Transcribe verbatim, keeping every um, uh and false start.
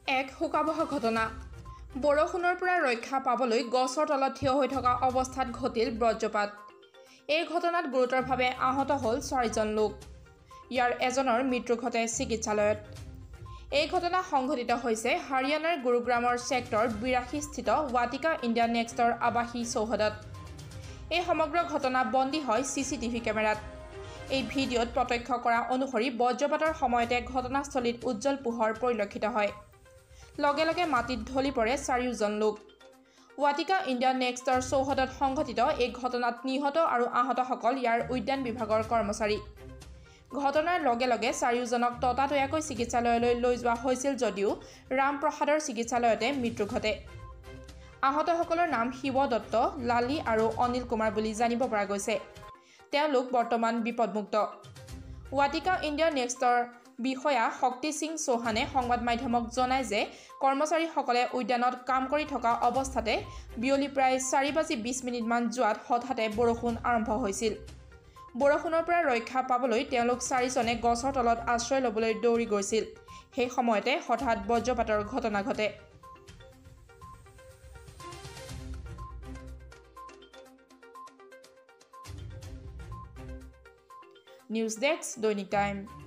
এক শোকাবহ ঘটনা বৰষুণৰ পৰা ৰক্ষা পাবলৈ গছৰ তলত থিয় হৈ থকা অৱস্থাত ঘটিল বজ্ৰপাত। এই ঘটনাত গুৰুতৰভাৱে আহত হ'ল চাৰিজন লোক। ইয়াৰ এজনৰ মৃত্যু ঘটে চিকিৎসালয়ত। এই ঘটনা সংঘটিত হৈছে হাৰিয়ানাৰ গুৰুগ্ৰামৰ ছেক্টৰ বিৰাশী স্থিত ৱাটিকা ইণ্ডিয়া নেক্সটৰ আৱাসী চৌহদত। এই সমগ্ৰ ঘটনা বন্দী হয় চি চি টিভি কেমেৰাত। এই ভিডিঅ'ত প্ৰত্যক্ষ কৰা অনুসৰি বজ্ৰপাতৰ সময়তে ঘটনাস্থলীত উজ্জ্বল পোহৰ পৰিলক্ষিত হয়। লগে লগে মাটিত ঢলি পৰে চাৰিওজন লোক। ৱাটিকা ইণ্ডিয়া নেক্সটৰ চৌহদত সংঘটিত এই ঘটনাত নিহত আৰু আহতসকল ইয়াৰ উদ্যান বিভাগৰ কৰ্মচাৰী। ঘটনাৰ লগে লগে চাৰিওজনক ততাতৈয়াকৈ চিকিৎসালয়লৈ লৈ যোৱা হৈছিল যদিও ৰামপ্ৰসাদৰ চিকিৎসালয়তে মৃত্যু ঘটে। আহতসকলৰ নাম শিৱ দত্ত, লালি আৰু অনিল কুমাৰ বুলি জানিব পৰা গৈছে। তেওঁলোক বৰ্তমান বিপদমুক্ত। ৱাটিকা ইণ্ডিয়া নেক্সটৰ বিষয়া শক্তি সিং চৌহানে সংবাদ মাধ্যমক জনায় যে কৰ্মচাৰীসকলে উদ্যানত কাম কৰি থকা অৱস্থাতে বিয়লি প্ৰায় চাৰি বাজি বিছ মিনিটমান যোৱাত হঠাতে বৰষুণ আৰম্ভ হৈছিল। বৰষুণৰ পৰা ৰক্ষা পাবলৈ তেওঁলোক চাৰিজনে গছৰ তলত আশ্ৰয় ল'বলৈ দৌৰি গৈছিল। সেই সময়তে হঠাৎ বজ্ৰপাতৰ ঘটনা ঘটে। নিউজ ডেস্ক দৈনিক টাইম।